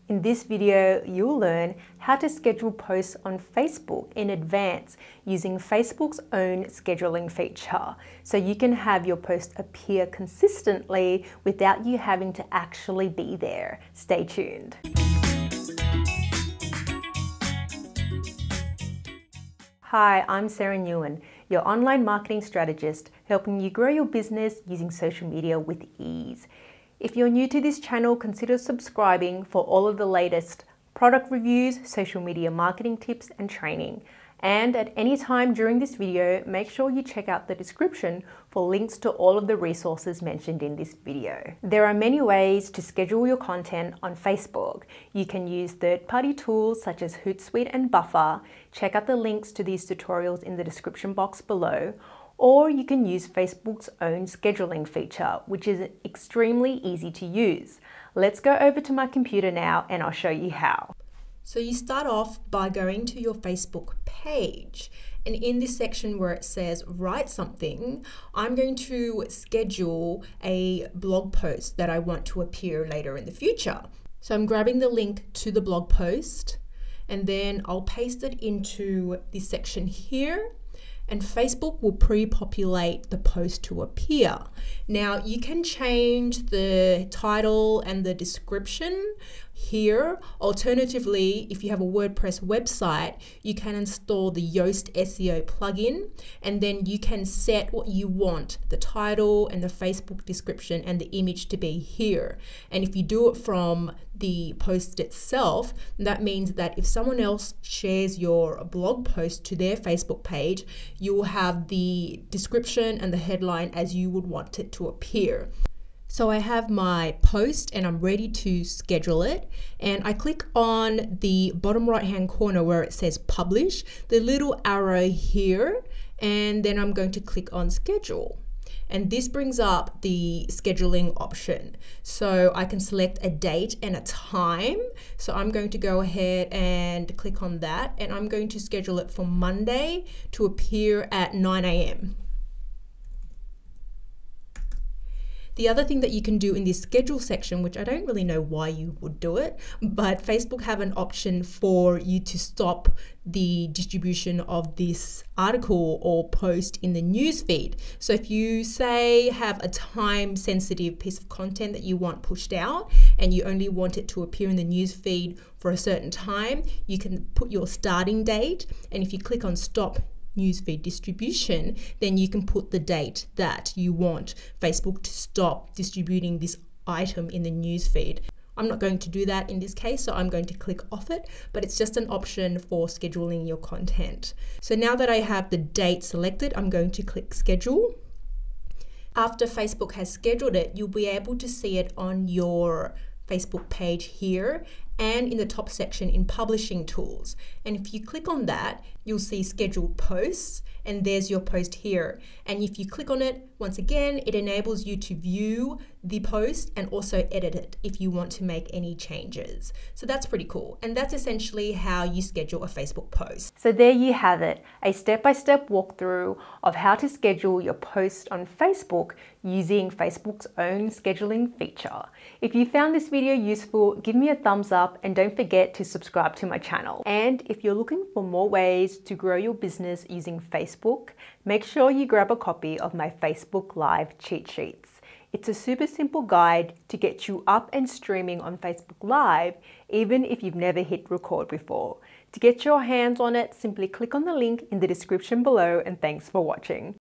In this video, you'll learn how to schedule posts on Facebook in advance using Facebook's own scheduling feature, so you can have your posts appear consistently without you having to actually be there. Stay tuned. Hi, I'm Sarah Nguyen, your online marketing strategist, helping you grow your business using social media with ease. If you're new to this channel, consider subscribing for all of the latest product reviews, social media marketing tips, and training. And at any time during this video, make sure you check out the description for links to all of the resources mentioned in this video. There are many ways to schedule your content on Facebook. You can use third-party tools such as Hootsuite and Buffer. Check out the links to these tutorials in the description box below. Or you can use Facebook's own scheduling feature, which is extremely easy to use. Let's go over to my computer now and I'll show you how. So you start off by going to your Facebook page, and in this section where it says write something, I'm going to schedule a blog post that I want to appear later in the future. So I'm grabbing the link to the blog post and then I'll paste it into this section here. And Facebook will pre-populate the post to appear. Now you can change the title and the description here. Alternatively, if you have a WordPress website, you can install the Yoast SEO plugin, and then you can set what you want, the title and the Facebook description and the image to be here. And if you do it from the post itself, that means that if someone else shares your blog post to their Facebook page, you will have the description and the headline as you would want it to appear. So I have my post and I'm ready to schedule it, and I click on the bottom right hand corner where it says publish, the little arrow here, and then I'm going to click on schedule. And this brings up the scheduling option. So I can select a date and a time. So I'm going to go ahead and click on that, and I'm going to schedule it for Monday to appear at 9 a.m. The other thing that you can do in this schedule section, which I don't really know why you would do it, but Facebook have an option for you to stop the distribution of this article or post in the newsfeed. So if you say have a time sensitive piece of content that you want pushed out and you only want it to appear in the newsfeed for a certain time, you can put your starting date, and if you click on stop newsfeed distribution, then you can put the date that you want Facebook to stop distributing this item in the newsfeed. I'm not going to do that in this case, so I'm going to click off it, but it's just an option for scheduling your content. So now that I have the date selected, I'm going to click schedule. After Facebook has scheduled it, you'll be able to see it on your Facebook page here and in the top section in publishing tools. And if you click on that, you'll see scheduled posts, and there's your post here. And if you click on it, once again, it enables you to view the post and also edit it if you want to make any changes. So that's pretty cool. And that's essentially how you schedule a Facebook post. So there you have it, a step-by-step walkthrough of how to schedule your post on Facebook using Facebook's own scheduling feature. If you found this video useful, give me a thumbs up and don't forget to subscribe to my channel. And if you're looking for more ways to grow your business using Facebook, make sure you grab a copy of my Facebook Live cheat sheets. It's a super simple guide to get you up and streaming on Facebook Live, even if you've never hit record before. To get your hands on it, simply click on the link in the description below, and thanks for watching.